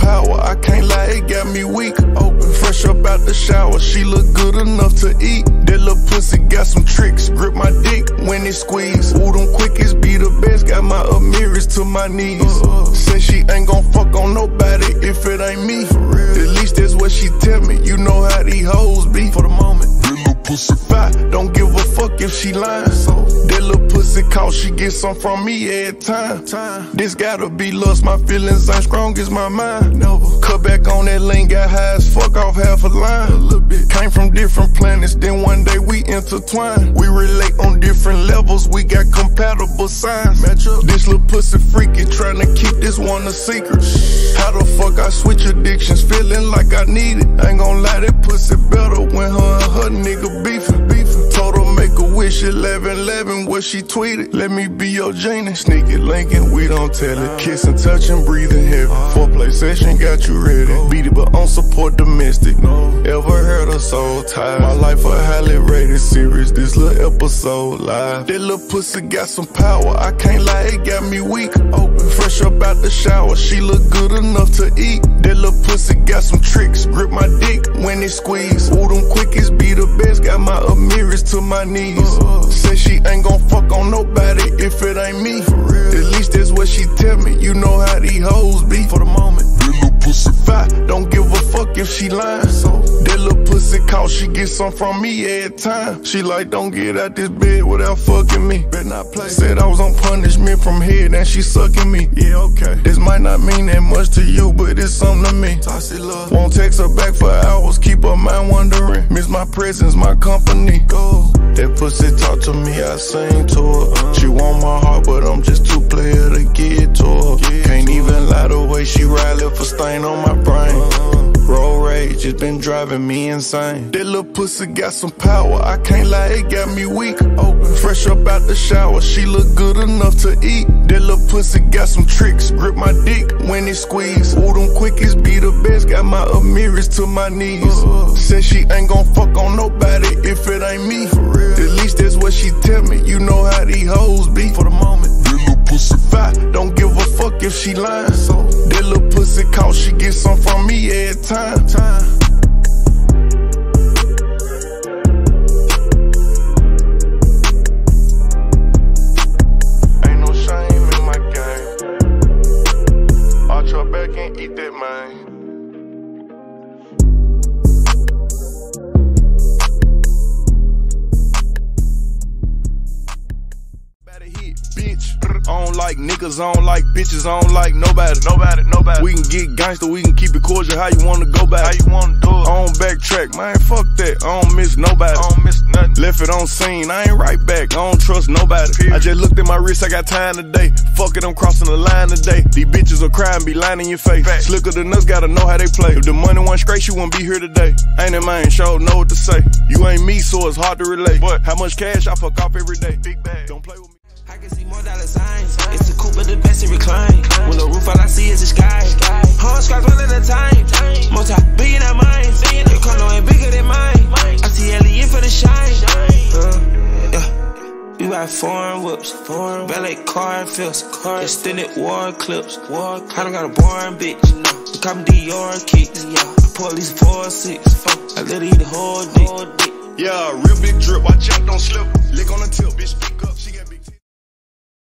power, I can't lie, it got me weak. Open, fresh up out the shower, she look good enough to eat. That little pussy got some tricks, grip my dick when it squeeze. Ooh, them quickies be the best, got my Amiris to my knees. Said she ain't gon' fuck on nobody if it ain't me. At least that's what she tell me, you know how these hoes be. For the moment, that little pussy fat, don't give a fuck if she lying. So that little pussy call, she get some from me every time. This gotta be lust, my feelings ain't strong as my mind. Never cut back on that lane, got high as fuck off half a line. A little bit. Came from different planets, then one day we intertwined. We relate on different levels, we got compatible signs. Match up. This little pussy freaky, trying to keep this one a secret. How the fuck I switch addictions, feeling like I need it. Ain't gon' lie, that pussy better when her and her nigga beefing. Told her make a wish, 11-11, what she tweeted. Let me be your genie. Sneak it, linking, we don't tell it. Kissing, touching, breathing heavy. Foreplay session got you ready. Beat it, but on support domestic. Ever heard of soul ties? My life a highly rated series. This little episode live. That little pussy got some power, I can't lie, it got me weak. Open, fresh up out the shower, she look good enough to eat. That little pussy got some tricks, grip my dick when it squeeze. Ooh, them quickies be the best, got my Amiris to my knees. Said she ain't gon' fuck on nobody if it ain't me. At least that's what she tell me, you know how these hoes be. For the moment, that little pussy fat, don't give a fuck if she lying. So that little pussy call, she get some from me every time. She like, don't get out this bed without fucking me. Better not play. Said I was on punishment from head and she sucking me. Yeah, okay. This might not mean that much to you, but it's something to me. Love. Won't text her back for hours, keep her mind wondering. Miss my presence, my company. Go. That pussy talk to me, I sing to her. She want my heart, but I'm just too player to get to her. Can't even lie, the way she ride left a stain on my brain. Road rage has been driving me insane. That little pussy got some power, I can't lie, it got me weak. Open, fresh up out the shower, she look good enough to eat. That little pussy got some tricks, grip my dick when it squeeze. Ooh, them quickies be the best, got my Amiris to my knees. Said she ain't gon' fuck on nobody if it ain't me. At least that's what she tell me, you know how these hoes be. For the moment, that little pussy fat, don't give a fuck if she lying. So that little pussy call, she get some from me every time. Ain't no shame in my game. Arch your back and eat that, man. Bitch, I don't like niggas, I don't like bitches, I don't like nobody. We can get gangster, we can keep it cordial, how you wanna go back? How you wanna do it? I don't backtrack, man, fuck that, I don't miss nobody. I don't miss nothing. Left it on scene, I ain't right back, I don't trust nobody. Period. I just looked at my wrist, I got time today. Fuck it, I'm crossing the line today. These bitches will cry and be lying in your face. Fact. Slicker than us, gotta know how they play. If the money wasn't straight, you wouldn't be here today. Ain't it, man, sure know what to say. You ain't me, so it's hard to relate. But how much cash I fuck off every day? Big bag, don't play with me. I can see more dollar signs. It's a coupe, but the best in recline. When the roof, all I see is the sky. Hard scratch one at a time. Multi-billion mine. Your condo ain't bigger than mine. I see Ellie in for the shine. Yeah. We ride foreign whips. Ballet car and fills. Extended war clips. I done got a boring bitch. We call me Dior kicks. I pour at least 4 or 6. I let her eat the whole dick. Yeah, real big drip, watch out, don't slip. Lick on